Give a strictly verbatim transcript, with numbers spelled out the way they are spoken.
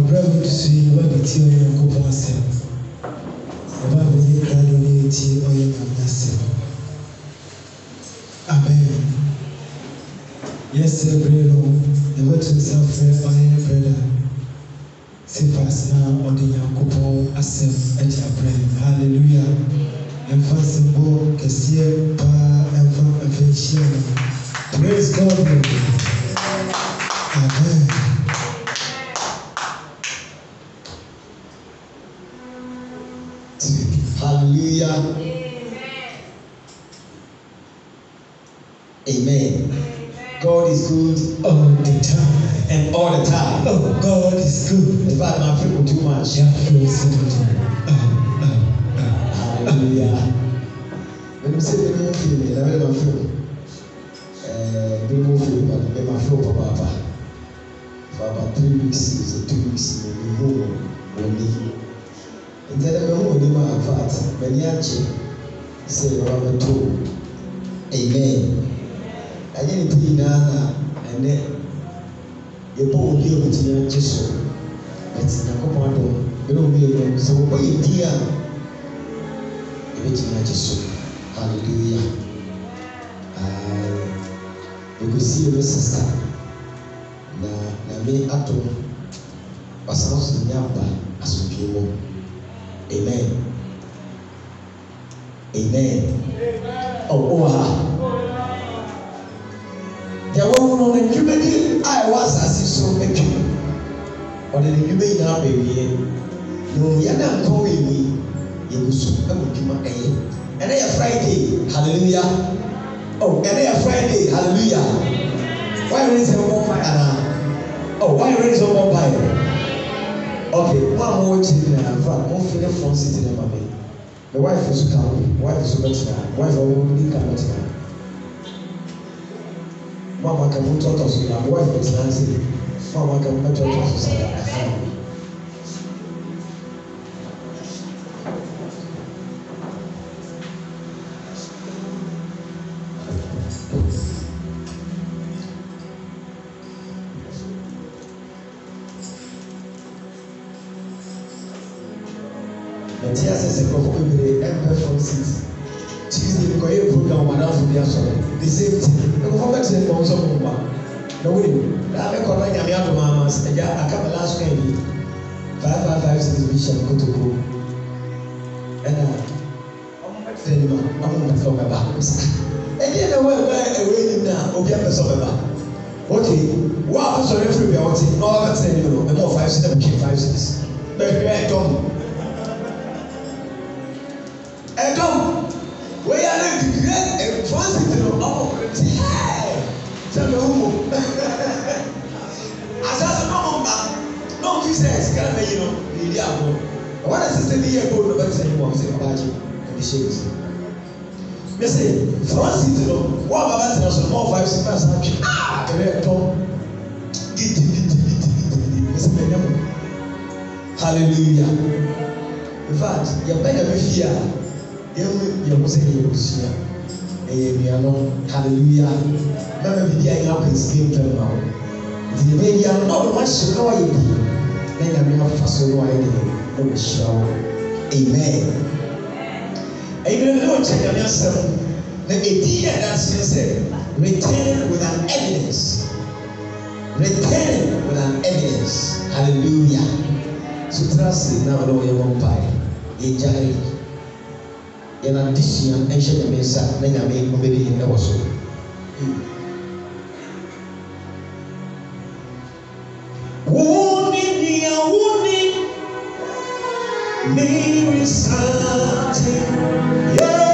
brother to see what the tea or your coupon said. About the graduate or your master. Amen. Yes, sir, Bruno. Never to suffer on your brother. See fast now on the young couple accept at your brain. Hallelujah. And fast and go, Cassia, Pa, and from a fashion. Praise God. Amen. Hallelujah. Amen. Amen. God is good all the time. And all the time. Oh, God is good. In fact, my people too much. Yeah, feel something. Oh, oh, oh. Hallelujah. When you say they don't feel me, I don't feel. Uh, they don't feel, but they don't feel, Papa. For about three weeks, or two weeks, we home only. And then I don't know my part. When you say, Robert, amen. I didn't think now, and then you both deal with your Jesus. It's not a problem. You don't be so by dear. It's not Jesus. Hallelujah. We could see your sister. Na me ato basanso nyamba asopimo. Amen. Amen. Oh, oh. There were no human I was as so making. Or the human now, baby. No, you're not calling me. You will soon come to my aid. And I Friday, hallelujah. Oh, and I Friday, hallelujah. Why raise a more fire? Oh, why raise a more fire? Okay, one more thing. I'm more feeling from sitting in my bed. The wife is coming. Wife is better. Wife already cannot now. Mama can move to us. My wife is Nancy. Mama can move to us. The tears is a problem with the empire from six. Tuesday, we got a program with us. We are sorry. The same thing. The government said, "No, so no more." No way. Now we call my young mamas. And yeah, I come last week. Five, five, five, six bishop go to go. And uh, I'm not saying man. I'm not talking about this. And then the way where away now, we have to solve about. Okay, what happens to every day? What is? No, I'm not saying no. The more five, six, seven, five, six. But I don't. I don't. We are not great and transit of our hey, tell me who. As a no, no business, can I you know, the idea of what is the idea of the better you want to say about you and the shades. You say, transit of what about the more five six percent? Ah, the red top. Get it, hallelujah. In fact, you better be here. You must say you see. Amen. Hallelujah. Never be there in our same time now. The way you are not much to know you. Then I have to so why they don't show. Amen. Amen. No check on yourself. The idea that's said, return with an evidence. Return with an evidence. Hallelujah. So trust it now. No, you won't buy. Enjoy. In addition, and share the message, then I make comedy in the was. Warning, dear, warning, maybe something. Yeah.